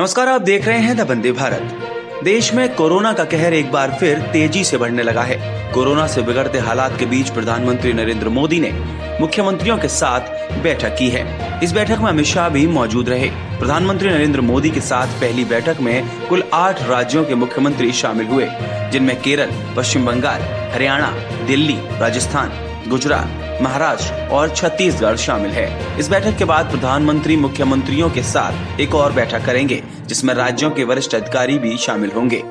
नमस्कार, आप देख रहे हैं द वंदे भारत। देश में कोरोना का कहर एक बार फिर तेजी से बढ़ने लगा है। कोरोना से बिगड़ते हालात के बीच प्रधानमंत्री नरेंद्र मोदी ने मुख्यमंत्रियों के साथ बैठक की है। इस बैठक में अमित शाह भी मौजूद रहे। प्रधानमंत्री नरेंद्र मोदी के साथ पहली बैठक में कुल 8 राज्यों के मुख्यमंत्री शामिल हुए, जिनमें केरल, पश्चिम बंगाल, हरियाणा, दिल्ली, राजस्थान, गुजरात, महाराष्ट्र और छत्तीसगढ़ शामिल है। इस बैठक के बाद प्रधानमंत्री मुख्यमंत्रियों के साथ एक और बैठक करेंगे, जिसमें राज्यों के वरिष्ठ अधिकारी भी शामिल होंगे।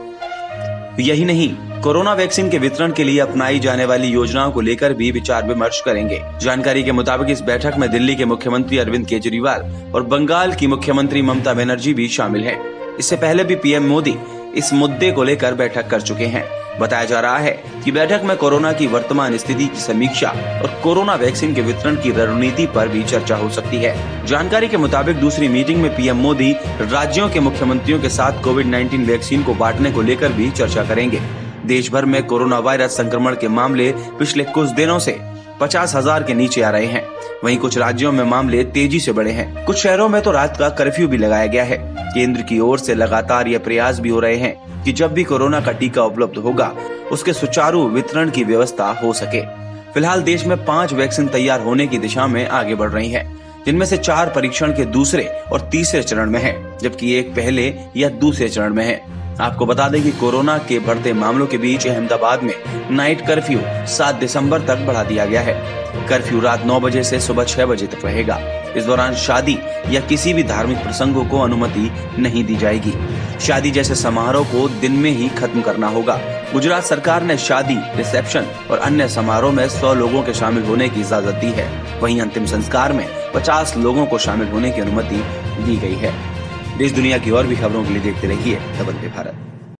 यही नहीं, कोरोना वैक्सीन के वितरण के लिए अपनाई जाने वाली योजनाओं को लेकर भी विचार विमर्श करेंगे। जानकारी के मुताबिक इस बैठक में दिल्ली के मुख्यमंत्री अरविंद केजरीवाल और बंगाल की मुख्यमंत्री ममता बनर्जी भी शामिल हैं। इससे पहले भी पीएम मोदी इस मुद्दे को लेकर बैठक कर चुके हैं। बताया जा रहा है कि बैठक में कोरोना की वर्तमान स्थिति की समीक्षा और कोरोना वैक्सीन के वितरण की रणनीति पर भी चर्चा हो सकती है। जानकारी के मुताबिक दूसरी मीटिंग में पीएम मोदी राज्यों के मुख्यमंत्रियों के साथ कोविड-19 वैक्सीन को बांटने को लेकर भी चर्चा करेंगे। देश भर में कोरोना वायरस संक्रमण के मामले पिछले कुछ दिनों से 50,000 के नीचे आ रहे हैं। वहीं कुछ राज्यों में मामले तेजी से बढ़े हैं। कुछ शहरों में तो रात का कर्फ्यू भी लगाया गया है। केंद्र की ओर से लगातार ये प्रयास भी हो रहे हैं कि जब भी कोरोना का टीका उपलब्ध होगा, उसके सुचारू वितरण की व्यवस्था हो सके। फिलहाल देश में 5 वैक्सीन तैयार होने की दिशा में आगे बढ़ रही है, जिनमें से 4 परीक्षण के दूसरे और तीसरे चरण में है, जबकि एक पहले या दूसरे चरण में है। आपको बता दें कि कोरोना के बढ़ते मामलों के बीच अहमदाबाद में नाइट कर्फ्यू 7 दिसंबर तक बढ़ा दिया गया है। कर्फ्यू रात 9 बजे से सुबह 6 बजे तक रहेगा। इस दौरान शादी या किसी भी धार्मिक प्रसंगों को अनुमति नहीं दी जाएगी। शादी जैसे समारोह को दिन में ही खत्म करना होगा। गुजरात सरकार ने शादी, रिसेप्शन और अन्य समारोह में 100 लोगों के शामिल होने की इजाजत दी है। वहीं अंतिम संस्कार में 50 लोगों को शामिल होने की अनुमति दी गई है। देश दुनिया की और भी खबरों के लिए देखते रहिए द वंदे भारत।